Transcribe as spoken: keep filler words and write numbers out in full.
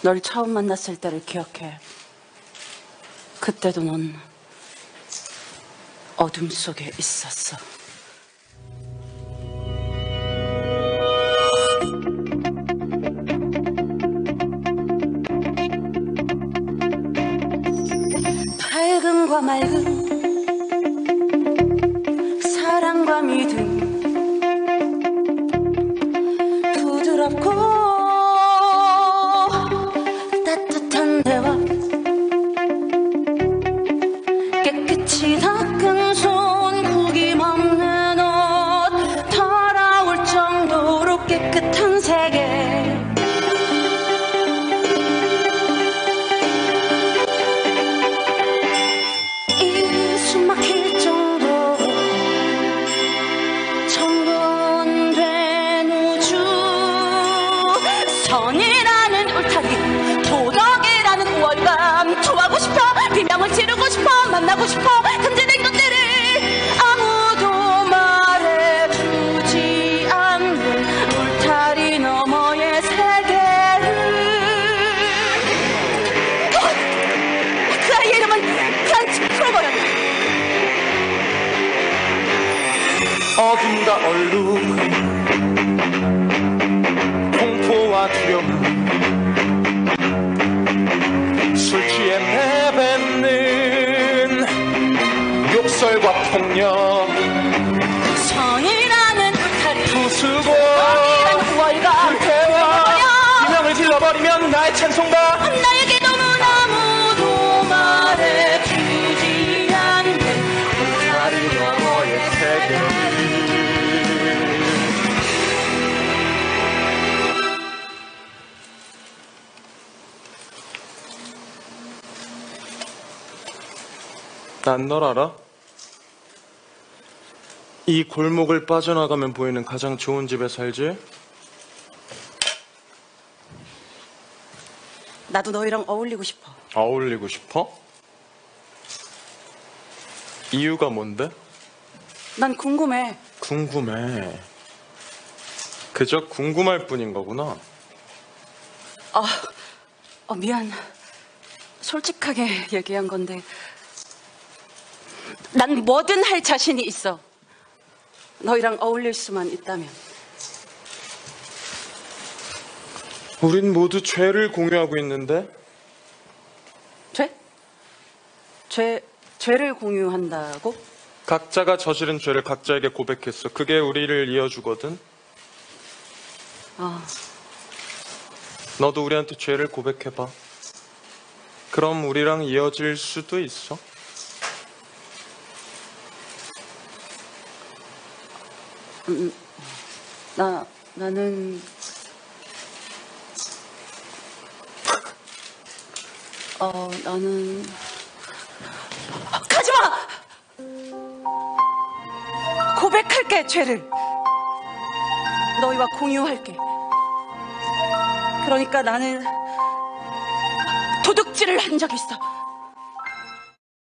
널 처음 만났을 때를 기억해. 그때도 넌 어둠 속에 있었어. 밝음과 맑음, 사랑과 믿음, 부드럽고 따뜻한 대화, 깨끗이 닦은 손, 구김 없는 옷, 더러울 정도로 깨끗한 세계. 이 숨막힐 정도로 정돈된 우주, 선이라는 울타리, 도덕이라는 우월감, 좋아하고 싶어, 비명을 지르고 싶어, 만나고 싶어, 던지는 것들을 아무도 말해주지 않는 울타리 너머의 세계를. 그, 그 아이의 이름은 프란츠 크로버였다. 어둠과 얼룩, 공포와 두려움, 술 취해 내뱉는 욕설과 폭력, 선이라는 울타리, 부수고 정의라는 우월감, 불태워 비명을 질러버리면 나의 찬송가. 나에게 너무 아무도 말해주지 않는 울타리 너머의 세계를. 난 널 알아? 이 골목을 빠져나가면 보이는 가장 좋은 집에 살지? 나도 너희랑 어울리고 싶어. 어울리고 싶어? 이유가 뭔데? 난 궁금해. 궁금해. 그저 궁금할 뿐인 거구나. 아, 어, 미안. 솔직하게 얘기한 건데 난 뭐든 할 자신이 있어. 너희랑 어울릴 수만 있다면. 우린 모두 죄를 공유하고 있는데? 죄? 죄, 죄를 공유한다고? 각자가 저지른 죄를 각자에게 고백했어. 그게 우리를 이어주거든. 아, 너도 우리한테 죄를 고백해봐. 그럼 우리랑 이어질 수도 있어. 음, 나, 나는 어, 나는 가지마! 고백할게, 죄를. 너희와 공유할게. 그러니까 나는 도둑질을 한 적이 있어.